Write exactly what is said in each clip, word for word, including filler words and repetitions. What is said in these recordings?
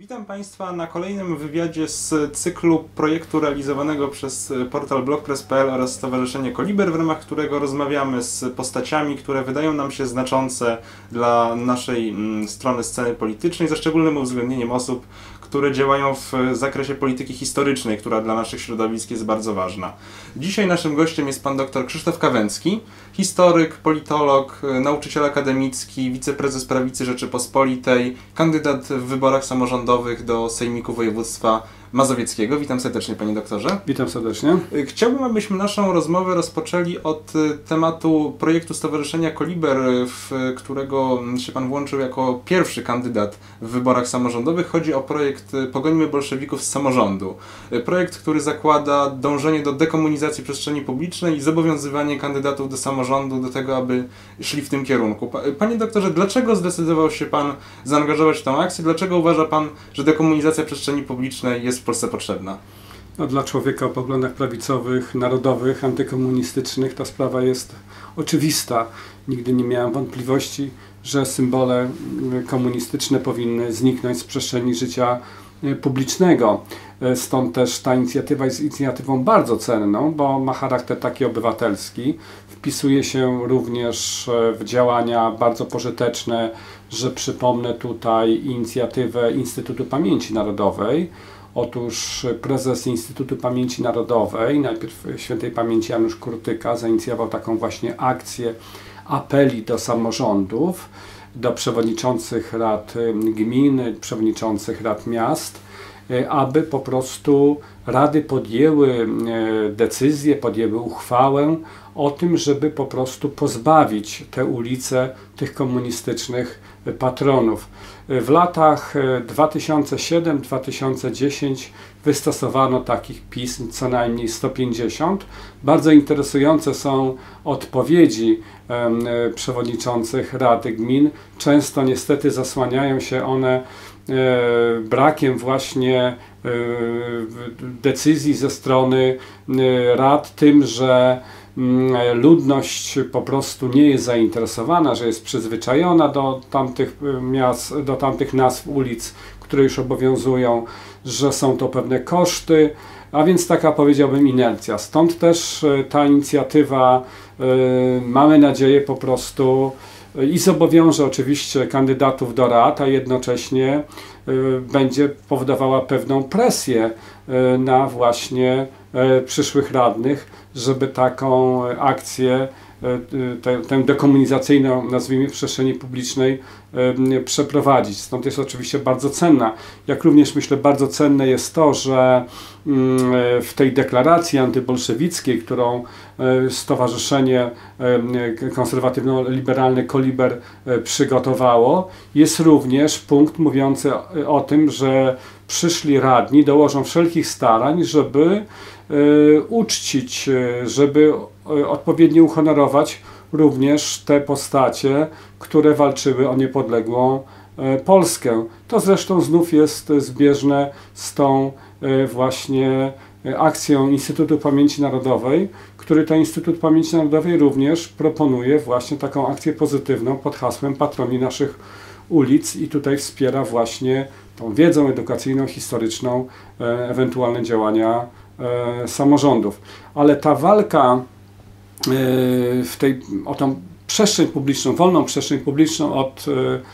Witam Państwa na kolejnym wywiadzie z cyklu projektu realizowanego przez portal blogpress kropka p l oraz Stowarzyszenie Koliber, w ramach którego rozmawiamy z postaciami, które wydają nam się znaczące dla naszej mm, strony sceny politycznej, ze szczególnym uwzględnieniem osób, które działają w zakresie polityki historycznej, która dla naszych środowisk jest bardzo ważna. Dzisiaj naszym gościem jest pan dr Krzysztof Kawęcki, historyk, politolog, nauczyciel akademicki, wiceprezes Prawicy Rzeczypospolitej, kandydat w wyborach samorządowych do Sejmiku Województwa Mazowieckiego. Witam serdecznie, panie doktorze. Witam serdecznie. Chciałbym, abyśmy naszą rozmowę rozpoczęli od tematu projektu Stowarzyszenia Koliber, w którego się pan włączył jako pierwszy kandydat w wyborach samorządowych. Chodzi o projekt Pogońmy bolszewików z samorządu. Projekt, który zakłada dążenie do dekomunizacji przestrzeni publicznej i zobowiązywanie kandydatów do samorządu do tego, aby szli w tym kierunku. Panie doktorze, dlaczego zdecydował się pan zaangażować w tę akcję? Dlaczego uważa pan, że dekomunizacja przestrzeni publicznej jest w Polsce potrzebna? No, dla człowieka o poglądach prawicowych, narodowych, antykomunistycznych ta sprawa jest oczywista. Nigdy nie miałem wątpliwości, że symbole komunistyczne powinny zniknąć z przestrzeni życia publicznego. Stąd też ta inicjatywa jest inicjatywą bardzo cenną, bo ma charakter taki obywatelski. Wpisuje się również w działania bardzo pożyteczne, że przypomnę tutaj inicjatywę Instytutu Pamięci Narodowej. Otóż prezes Instytutu Pamięci Narodowej, najpierw świętej pamięci Janusz Kurtyka, zainicjował taką właśnie akcję apeli do samorządów, do przewodniczących rad gmin, przewodniczących rad miast, aby po prostu rady podjęły decyzję, podjęły uchwałę o tym, żeby po prostu pozbawić te ulice tych komunistycznych patronów. W latach dwa tysiące siódmym do dwa tysiące dziesiątego wystosowano takich pism co najmniej sto pięćdziesiąt. Bardzo interesujące są odpowiedzi przewodniczących rad gmin. Często niestety zasłaniają się one brakiem właśnie decyzji ze strony rad, tym, że ludność po prostu nie jest zainteresowana, że jest przyzwyczajona do tamtych miast, do tamtych nazw ulic, które już obowiązują, że są to pewne koszty, a więc taka, powiedziałbym, inercja. Stąd też ta inicjatywa, mamy nadzieję, po prostu i zobowiąże oczywiście kandydatów do rad, a jednocześnie będzie powodowała pewną presję na właśnie przyszłych radnych, żeby taką akcję, tę, tę dekomunizacyjną, nazwijmy, w przestrzeni publicznej przeprowadzić. Stąd jest oczywiście bardzo cenna. Jak również myślę, bardzo cenne jest to, że w tej deklaracji antybolszewickiej, którą Stowarzyszenie Konserwatywno-Liberalne Koliber przygotowało, jest również punkt mówiący o tym, że przyszli radni dołożą wszelkich starań, żeby uczcić, żeby odpowiednio uhonorować również te postacie, które walczyły o niepodległą Polskę. To zresztą znów jest zbieżne z tą właśnie akcją Instytutu Pamięci Narodowej, który to Instytut Pamięci Narodowej również proponuje właśnie taką akcję pozytywną pod hasłem Patroni naszych ulic i tutaj wspiera właśnie tą wiedzą edukacyjną, historyczną, ewentualne działania samorządów. Ale ta walka w tej, o tą przestrzeń publiczną, wolną przestrzeń publiczną od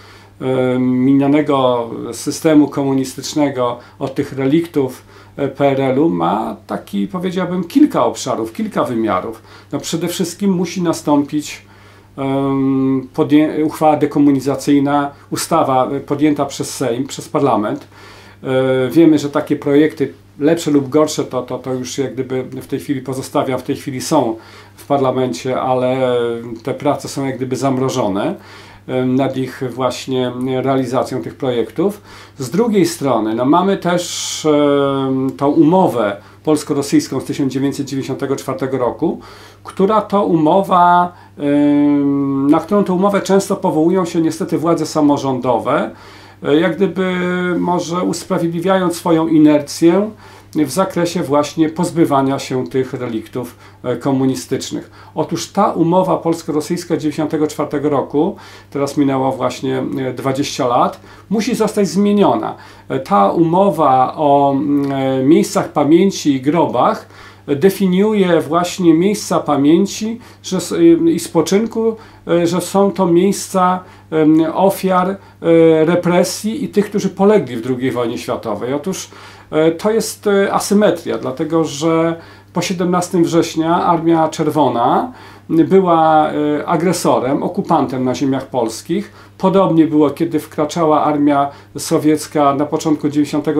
minionego systemu komunistycznego, od tych reliktów P R L u ma taki, powiedziałbym, kilka obszarów, kilka wymiarów. No przede wszystkim musi nastąpić um, uchwała dekomunizacyjna, ustawa podjęta przez Sejm, przez Parlament. E, wiemy, że takie projekty, lepsze lub gorsze, to, to, to już jak gdyby w tej chwili pozostawiam, w tej chwili są w parlamencie, ale te prace są jak gdyby zamrożone nad ich właśnie realizacją tych projektów. Z drugiej strony no mamy też e, tą umowę polsko-rosyjską z tysiąc dziewięćset dziewięćdziesiątego czwartego roku, która to umowa, e, na którą tę umowę często powołują się niestety władze samorządowe, jak gdyby może usprawiedliwiając swoją inercję w zakresie właśnie pozbywania się tych reliktów komunistycznych. Otóż ta umowa polsko-rosyjska z dziewięćdziesiątego czwartego roku, teraz minęło właśnie dwadzieścia lat, musi zostać zmieniona. Ta umowa o miejscach pamięci i grobach definiuje właśnie miejsca pamięci że, i spoczynku, że są to miejsca ofiar represji i tych, którzy polegli w drugiej wojnie światowej. Otóż to jest asymetria, dlatego że po siedemnastego września Armia Czerwona była agresorem, okupantem na ziemiach polskich. Podobnie było, kiedy wkraczała armia sowiecka na początku,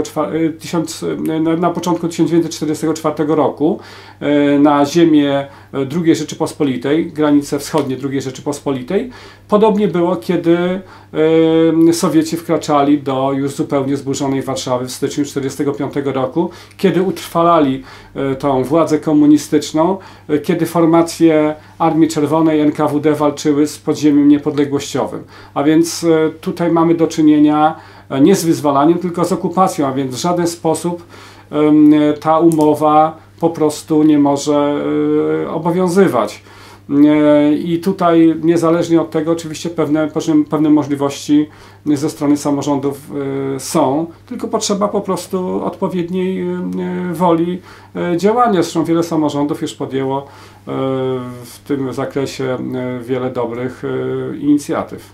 na początku tysiąc dziewięćset czterdziestego czwartego roku na ziemię drugiej Rzeczypospolitej, granice wschodnie drugiej Rzeczypospolitej. Podobnie było, kiedy Sowieci wkraczali do już zupełnie zburzonej Warszawy w styczniu tysiąc dziewięćset czterdziestego piątego roku, kiedy utrwalali tą władzę komunistyczną, kiedy formacje Armii Czerwonej, N K W D walczyły z podziemiem niepodległościowym. A więc tutaj mamy do czynienia nie z wyzwalaniem, tylko z okupacją, a więc w żaden sposób ta umowa po prostu nie może obowiązywać. I tutaj niezależnie od tego oczywiście pewne, pewne możliwości ze strony samorządów są, tylko potrzeba po prostu odpowiedniej woli działania. Zresztą wiele samorządów już podjęło w tym zakresie wiele dobrych inicjatyw.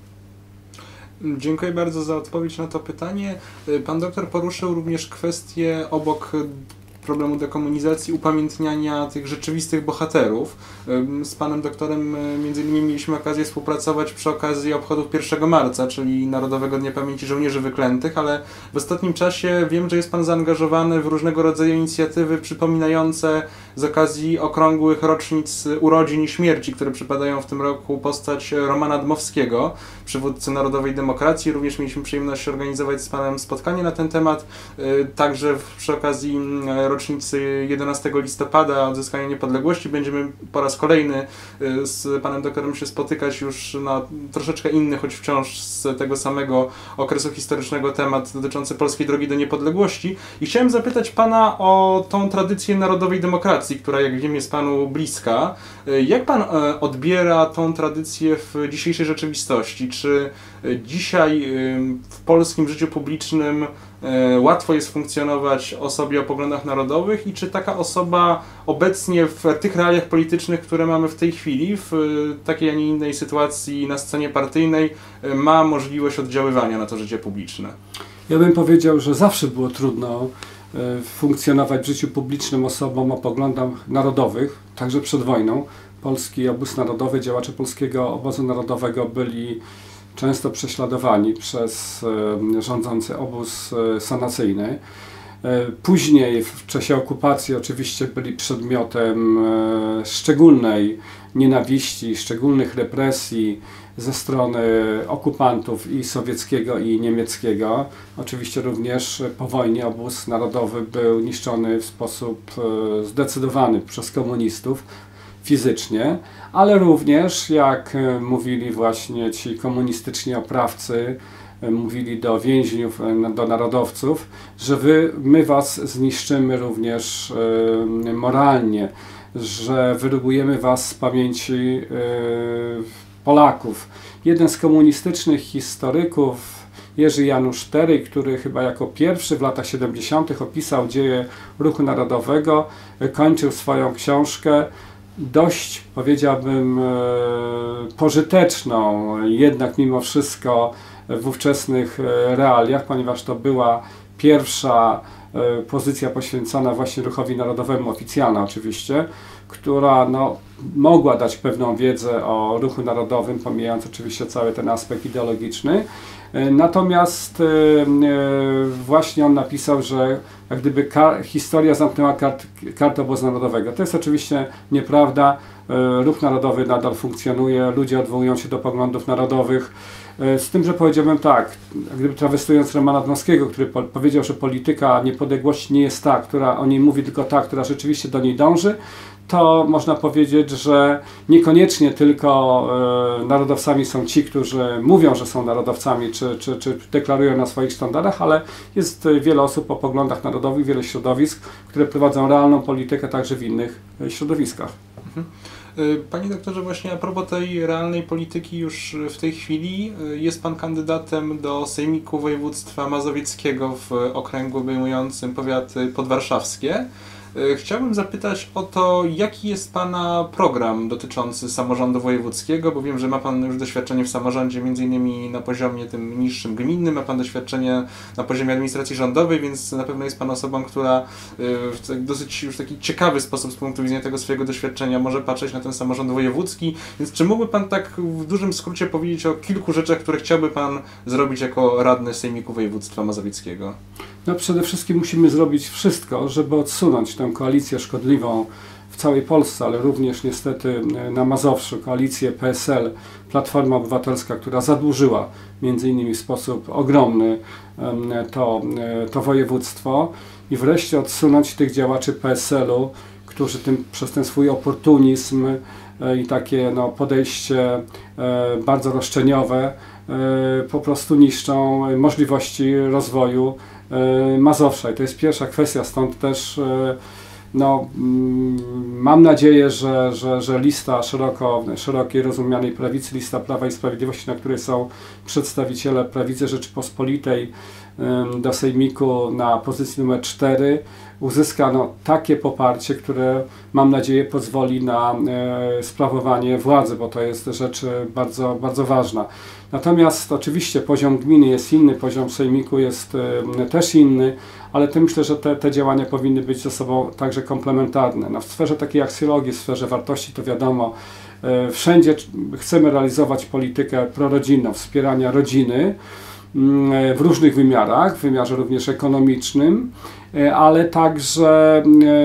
Dziękuję bardzo za odpowiedź na to pytanie. Pan doktor poruszył również kwestię obok problemu dekomunizacji, upamiętniania tych rzeczywistych bohaterów. Z panem doktorem między innymi mieliśmy okazję współpracować przy okazji obchodów pierwszego marca, czyli Narodowego Dnia Pamięci Żołnierzy Wyklętych, ale w ostatnim czasie wiem, że jest pan zaangażowany w różnego rodzaju inicjatywy przypominające z okazji okrągłych rocznic urodzin i śmierci, które przypadają w tym roku, postać Romana Dmowskiego, przywódcy Narodowej Demokracji. Również mieliśmy przyjemność organizować z panem spotkanie na ten temat, także przy okazji rocznicy jedenastego listopada odzyskania niepodległości. Będziemy po raz kolejny z panem doktorem się spotykać już na troszeczkę inny, choć wciąż z tego samego okresu historycznego temat dotyczący polskiej drogi do niepodległości. I chciałem zapytać pana o tą tradycję Narodowej Demokracji, która jak wiem jest panu bliska. Jak pan odbiera tą tradycję w dzisiejszej rzeczywistości? Czy dzisiaj w polskim życiu publicznym łatwo jest funkcjonować osobie o poglądach narodowych i czy taka osoba obecnie w tych realiach politycznych, które mamy w tej chwili, w takiej, a nie innej sytuacji na scenie partyjnej, ma możliwość oddziaływania na to życie publiczne? Ja bym powiedział, że zawsze było trudno funkcjonować w życiu publicznym osobom o poglądach narodowych, także przed wojną. Polski Obóz Narodowy, działacze Polskiego Obozu Narodowego byli często prześladowani przez rządzący obóz sanacyjny. Później w czasie okupacji oczywiście byli przedmiotem szczególnej nienawiści, szczególnych represji ze strony okupantów i sowieckiego i niemieckiego. Oczywiście również po wojnie obóz narodowy był niszczony w sposób zdecydowany przez komunistów fizycznie, ale również, jak mówili właśnie ci komunistyczni oprawcy, mówili do więźniów, do narodowców, że wy, my was zniszczymy również e, moralnie, że wyrugujemy was z pamięci e, Polaków. Jeden z komunistycznych historyków, Jerzy Janusz Teryj, który chyba jako pierwszy w latach siedemdziesiątych opisał dzieje ruchu narodowego, kończył swoją książkę dość, powiedziałbym, pożyteczną, jednak mimo wszystko w ówczesnych realiach, ponieważ to była pierwsza pozycja poświęcona właśnie ruchowi narodowemu, oficjalna oczywiście, która no, mogła dać pewną wiedzę o ruchu narodowym, pomijając oczywiście cały ten aspekt ideologiczny. Natomiast właśnie on napisał, że jak gdyby historia zamknęła kart, kartę obozu narodowego. To jest oczywiście nieprawda. Ruch narodowy nadal funkcjonuje, ludzie odwołują się do poglądów narodowych. Z tym, że powiedziałbym tak, gdyby trawestując Romana Dmowskiego, który po powiedział, że polityka niepodległości nie jest ta, która o niej mówi, tylko ta, która rzeczywiście do niej dąży, to można powiedzieć, że niekoniecznie tylko e, narodowcami są ci, którzy mówią, że są narodowcami, czy, czy, czy deklarują na swoich sztandarach, ale jest wiele osób o poglądach narodowych, wiele środowisk, które prowadzą realną politykę także w innych środowiskach. Mhm. Panie doktorze, właśnie a propos tej realnej polityki, już w tej chwili jest Pan kandydatem do Sejmiku Województwa Mazowieckiego w okręgu obejmującym powiaty podwarszawskie. Chciałbym zapytać o to, jaki jest Pana program dotyczący samorządu wojewódzkiego, bo wiem, że ma Pan już doświadczenie w samorządzie, między innymi na poziomie tym niższym gminnym, ma Pan doświadczenie na poziomie administracji rządowej, więc na pewno jest Pan osobą, która w dosyć już taki ciekawy sposób z punktu widzenia tego swojego doświadczenia może patrzeć na ten samorząd wojewódzki. Więc czy mógłby Pan tak w dużym skrócie powiedzieć o kilku rzeczach, które chciałby Pan zrobić jako radny Sejmiku Województwa Mazowieckiego? No przede wszystkim musimy zrobić wszystko, żeby odsunąć tę koalicję szkodliwą w całej Polsce, ale również niestety na Mazowszu, koalicję P S L, Platforma Obywatelska, która zadłużyła między innymi w sposób ogromny to, to województwo i wreszcie odsunąć tych działaczy P S L-u, którzy tym, przez ten swój oportunizm i takie no, podejście bardzo roszczeniowe po prostu niszczą możliwości rozwoju Mazowsza. I to jest pierwsza kwestia, stąd też no, mam nadzieję, że, że, że lista szeroko, szerokiej rozumianej prawicy, lista Prawa i Sprawiedliwości, na której są przedstawiciele prawicy Rzeczypospolitej do Sejmiku na pozycji numer cztery, uzyska no, takie poparcie, które mam nadzieję pozwoli na e, sprawowanie władzy, bo to jest rzecz bardzo, bardzo ważna. Natomiast oczywiście poziom gminy jest inny, poziom Sejmiku jest e, też inny, ale to myślę, że te, te działania powinny być ze sobą także komplementarne. No, w sferze takiej aksjologii, w sferze wartości to wiadomo, e, wszędzie chcemy realizować politykę prorodzinną, wspierania rodziny, w różnych wymiarach, w wymiarze również ekonomicznym, ale także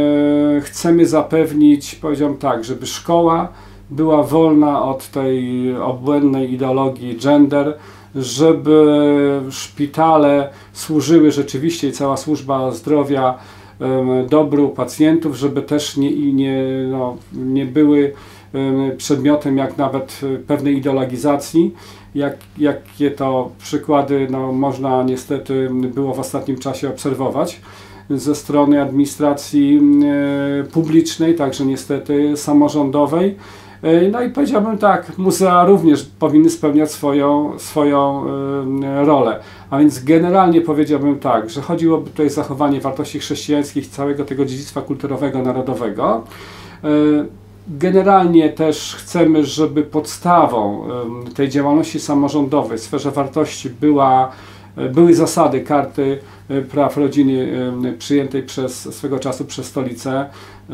chcemy zapewnić, powiedziałem tak, żeby szkoła była wolna od tej obłędnej ideologii gender, żeby szpitale służyły rzeczywiście i cała służba zdrowia dobru pacjentów, żeby też nie, nie, no, nie były przedmiotem jak nawet pewnej ideologizacji, jak, jakie to przykłady no, można niestety było w ostatnim czasie obserwować ze strony administracji e, publicznej, także niestety samorządowej. E, no i powiedziałbym tak, muzea również powinny spełniać swoją, swoją e, rolę. A więc generalnie powiedziałbym tak, że chodziłoby tutaj o zachowanie wartości chrześcijańskich całego tego dziedzictwa kulturowego, narodowego. E, Generalnie też chcemy, żeby podstawą tej działalności samorządowej w sferze wartości była, były zasady Karty Praw Rodziny przyjętej przez swego czasu przez Stolicę,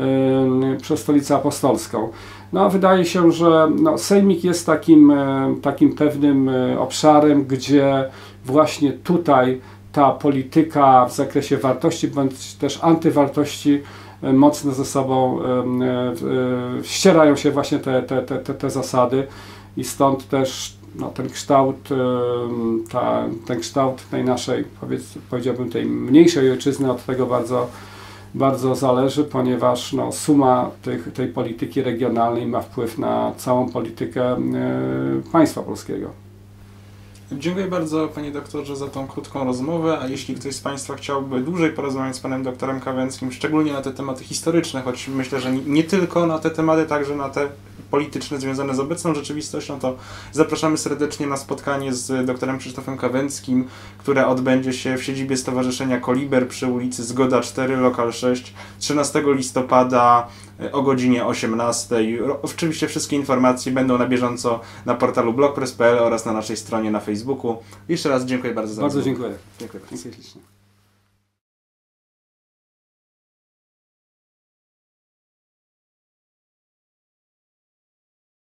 przez Stolicę Apostolską. No, wydaje się, że no, Sejmik jest takim, takim pewnym obszarem, gdzie właśnie tutaj ta polityka w zakresie wartości bądź też antywartości mocno ze sobą ścierają się właśnie te, te, te, te zasady i stąd też no, ten kształt, ta, ten kształt tej naszej, powiedz, powiedziałbym, tej mniejszej ojczyzny od tego bardzo, bardzo zależy, ponieważ no, suma tych, tej polityki regionalnej ma wpływ na całą politykę państwa polskiego. Dziękuję bardzo Panie Doktorze za tą krótką rozmowę, a jeśli ktoś z Państwa chciałby dłużej porozmawiać z Panem Doktorem Kawęckim, szczególnie na te tematy historyczne, choć myślę, że nie tylko na te tematy, także na te polityczne związane z obecną rzeczywistością, to zapraszamy serdecznie na spotkanie z doktorem Krzysztofem Kawęckim, które odbędzie się w siedzibie Stowarzyszenia Koliber przy ulicy Zgoda cztery, lokal sześć, trzynastego listopada o godzinie osiemnastej. Oczywiście wszystkie informacje będą na bieżąco na portalu blogpress kropka p l oraz na naszej stronie na Facebooku. Jeszcze raz dziękuję bardzo za Bardzo rozmowę. dziękuję. Dziękuję bardzo. Dziękuję ślicznie.